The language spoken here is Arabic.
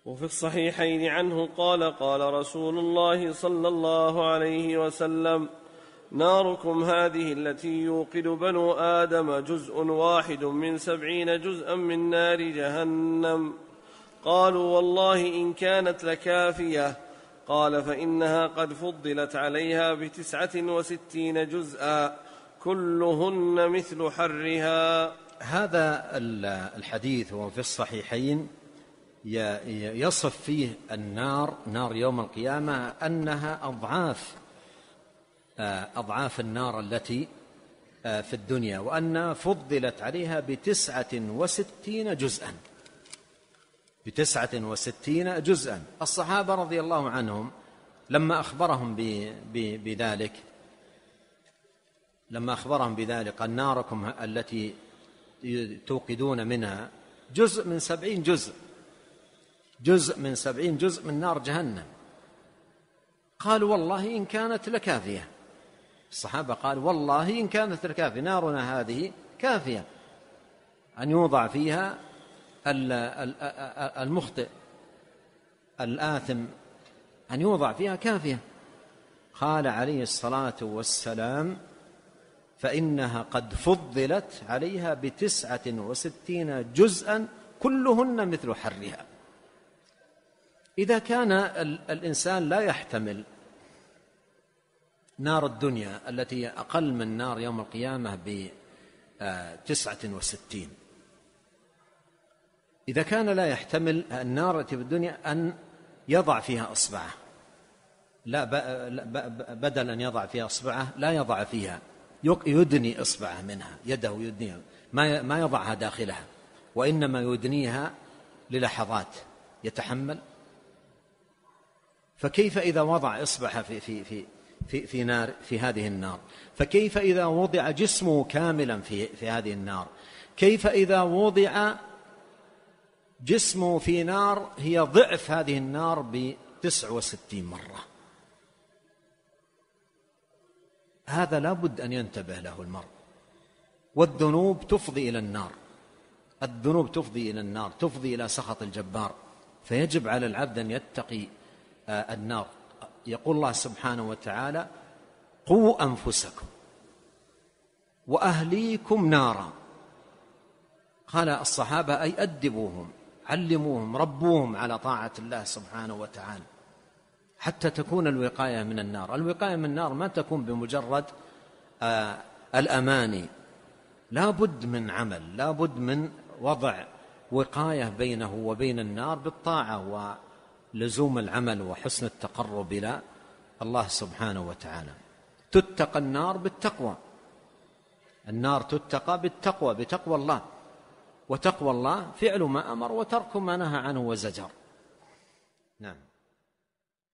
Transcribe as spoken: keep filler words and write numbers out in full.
وفي الصحيحين عنه قال قال رسول الله صلى الله عليه وسلم: ناركم هذه التي يوقد بنو آدم جزء واحد من سبعين جزءا من نار جهنم. قالوا: والله إن كانت لكافية. قال: فإنها قد فضلت عليها بتسعة وستين جزءا كلهن مثل حرها. هذا الحديث وفي الصحيحين يصف فيه النار نار يوم القيامة أنها أضعاف أضعاف النار التي في الدنيا، وأن فضلت عليها بتسعة وستين جزءا بتسعة وستين جزءا. الصحابة رضي الله عنهم لما أخبرهم بذلك لما أخبرهم بذلك الناركم التي توقدون منها جزء من سبعين جزء جزء من سبعين جزء من نار جهنم. قالوا: والله إن كانت لكافية. الصحابة قالوا: والله إن كانت لكافية، نارنا هذه كافية أن يوضع فيها المخطئ الآثم، أن يوضع فيها كافية. قال عليه الصلاة والسلام: فإنها قد فضلت عليها بتسعة وستين جزءا كلهن مثل حرها. إذا كان الإنسان لا يحتمل نار الدنيا التي أقل من نار يوم القيامة بتسعة وستين، إذا كان لا يحتمل النار التي في الدنيا أن يضع فيها أصبعه، لا بدل أن يضع فيها أصبعه لا يضع فيها، يدني إصبعه منها، يده يدنيها، ما يضعها داخلها، وإنما يدنيها للحظات يتحمل. فكيف إذا وضع إصبعه في في في في في نار في هذه النار؟ فكيف إذا وضع جسمه كاملا في في هذه النار؟ كيف إذا وضع جسمه في نار هي ضعف هذه النار بتسع وستين مرة؟ هذا لا بد أن ينتبه له المرء. والذنوب تفضي إلى النار، الذنوب تفضي إلى النار، تفضي إلى سخط الجبار، فيجب على العبد أن يتقي النار. يقول الله سبحانه وتعالى: قوا أنفسكم وأهليكم نارا. قال الصحابة: أي أدبوهم، علموهم، ربوهم على طاعة الله سبحانه وتعالى حتى تكون الوقاية من النار. الوقاية من النار ما تكون بمجرد آه الأماني، لا بد من عمل، لا بد من وضع وقاية بينه وبين النار بالطاعة ولزوم العمل وحسن التقرب إلى الله سبحانه وتعالى. تتقى النار بالتقوى، النار تتقى بالتقوى، بتقوى الله، وتقوى الله فعل ما أمر وترك ما نهى عنه وزجر. نعم.